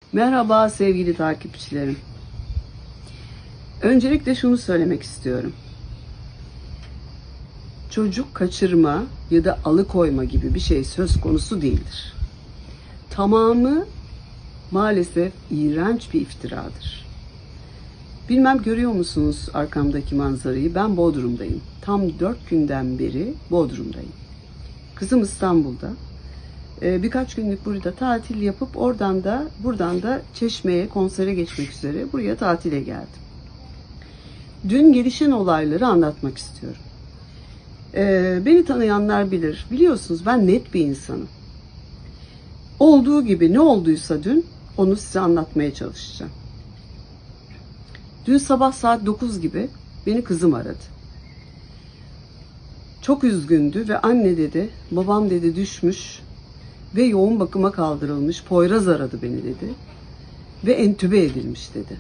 Merhaba sevgili takipçilerim. Öncelikle şunu söylemek istiyorum. Çocuk kaçırma ya da alıkoyma gibi bir şey söz konusu değildir. Tamamı maalesef iğrenç bir iftiradır. Bilmem görüyor musunuz arkamdaki manzarayı? Ben Bodrum'dayım. Tam 4 günden beri Bodrum'dayım. Kızım İstanbul'da. Birkaç günlük burada tatil yapıp buradan da Çeşme'ye konsere geçmek üzere buraya tatile geldim. Dün gelişen olayları anlatmak istiyorum. Beni tanıyanlar bilir. Biliyorsunuz ben net bir insanım. Olduğu gibi ne olduysa dün onu size anlatmaya çalışacağım. Dün sabah saat 9 gibi beni kızım aradı. Çok üzgündü ve anne dedi, babam dedi düşmüş ve yoğun bakıma kaldırılmış. Poyraz aradı beni dedi ve entübe edilmiş dedi.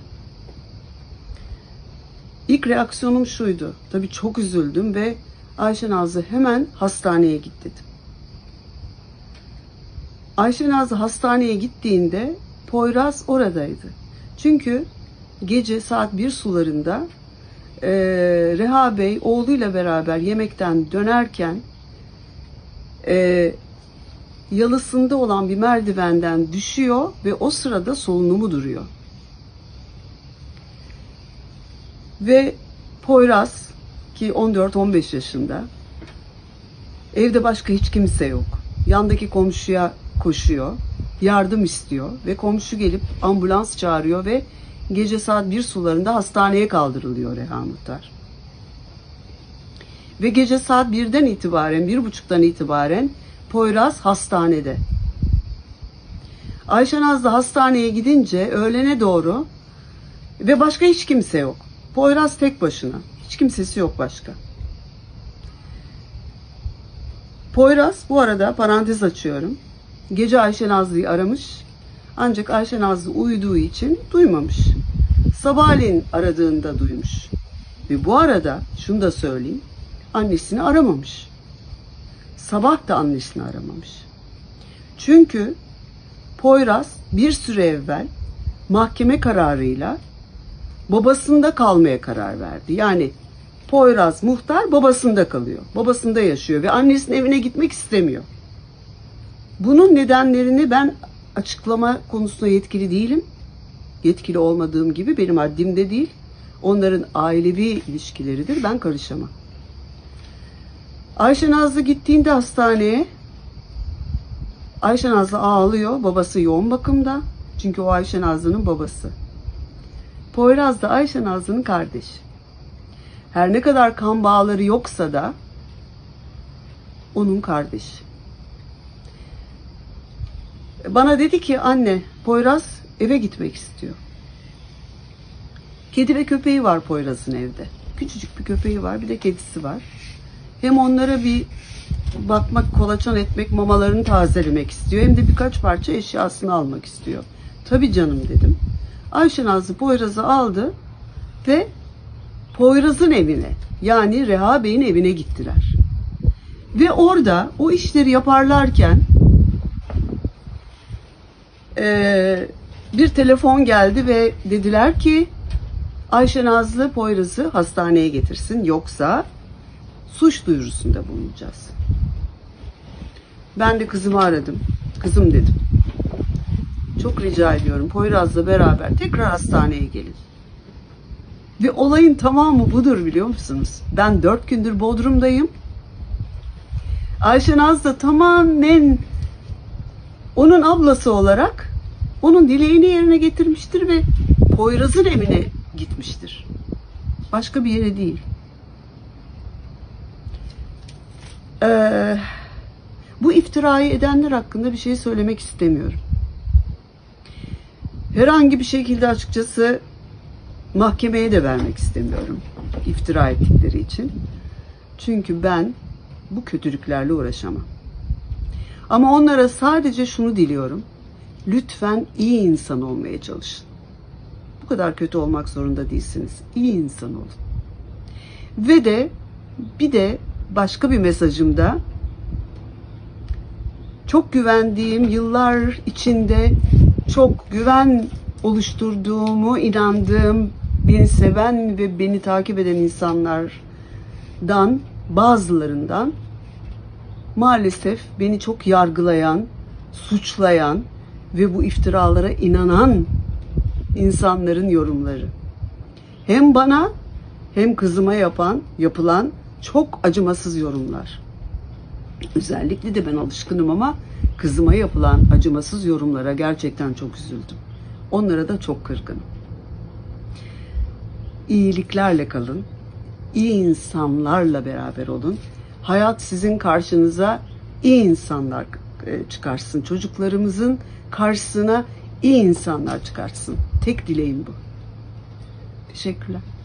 İlk reaksiyonum şuydu. Tabii çok üzüldüm ve Ayşe Nazlı hemen hastaneye git dedim. Ayşe Nazlı hastaneye gittiğinde Poyraz oradaydı. Çünkü gece saat 1 sularında Reha Bey oğluyla beraber yemekten dönerken yalısında olan bir merdivenden düşüyor ve o sırada solunumu duruyor. Ve Poyraz ki 14-15 yaşında, evde başka hiç kimse yok. Yandaki komşuya koşuyor, yardım istiyor ve komşu gelip ambulans çağırıyor ve gece saat 1 sularında hastaneye kaldırılıyor Reha Muhtar. Ve gece saat 1'den itibaren, 1.30'dan itibaren Poyraz hastanede. Ayşe Nazlı hastaneye gidince öğlene doğru ve başka hiç kimse yok. Poyraz tek başına. Hiç kimsesi yok başka. Poyraz bu arada parantez açıyorum. Gece Ayşe Nazlı'yı aramış. Ancak Ayşe Nazlı uyuduğu için duymamış. Sabahleyin aradığında duymuş. Ve bu arada şunu da söyleyeyim. Annesini aramamış. Sabah da annesini aramamış. Çünkü Poyraz bir süre evvel mahkeme kararıyla babasında kalmaya karar verdi. Yani Poyraz muhtar babasında kalıyor. Babasında yaşıyor ve annesinin evine gitmek istemiyor. Bunun nedenlerini ben açıklama konusunda yetkili değilim. Yetkili olmadığım gibi benim haddimde değil. Onların ailevi ilişkileridir. Ben karışamam. Ayşe Nazlı gittiğinde hastaneye, Ayşe Nazlı ağlıyor. Babası yoğun bakımda. Çünkü o Ayşe Nazlı'nın babası. Poyraz da Ayşe Nazlı'nın kardeşi. Her ne kadar kan bağları yoksa da onun kardeşi. Bana dedi ki anne, Poyraz eve gitmek istiyor. Kedi ve köpeği var Poyraz'ın evde. Küçücük bir köpeği var, bir de kedisi var. Hem onlara bir bakmak, kolaçan etmek, mamalarını tazelemek istiyor. Hem de birkaç parça eşyasını almak istiyor. Tabii canım dedim. Ayşe Nazlı Poyraz'ı aldı ve Poyraz'ın evine, yani Reha Bey'in evine gittiler. Ve orada o işleri yaparlarken bir telefon geldi ve dediler ki Ayşe Nazlı Poyraz'ı hastaneye getirsin, yoksa suç duyurusunda bulunacağız. Ben de kızımı aradım. Kızım dedim, çok rica ediyorum Poyraz'la beraber tekrar hastaneye gelin. Ve olayın tamamı budur, biliyor musunuz? Ben 4 gündür Bodrum'dayım. Ayşe Nazlı tamamen onun ablası olarak onun dileğini yerine getirmiştir ve Poyraz'ın evine gitmiştir. Başka bir yere değil. Bu iftirayı edenler hakkında bir şey söylemek istemiyorum. Herhangi bir şekilde açıkçası mahkemeye de vermek istemiyorum iftira ettikleri için. Çünkü ben bu kötülüklerle uğraşamam. Ama onlara sadece şunu diliyorum. Lütfen iyi insan olmaya çalışın. Bu kadar kötü olmak zorunda değilsiniz. İyi insan olun. Ve de bir de başka bir mesajımda çok güvendiğim, yıllar içinde çok güven oluşturduğumu inandığım, beni seven ve beni takip eden insanlardan, bazılarından maalesef beni çok yargılayan, suçlayan ve bu iftiralara inanan insanların yorumları. Hem bana hem kızıma yapılan çok acımasız yorumlar. Özellikle de ben alışkınım ama kızıma yapılan acımasız yorumlara gerçekten çok üzüldüm. Onlara da çok kırgınım. İyiliklerle kalın. İyi insanlarla beraber olun. Hayat sizin karşınıza iyi insanlar çıkarsın. Çocuklarımızın karşısına iyi insanlar çıkarsın. Tek dileğim bu. Teşekkürler.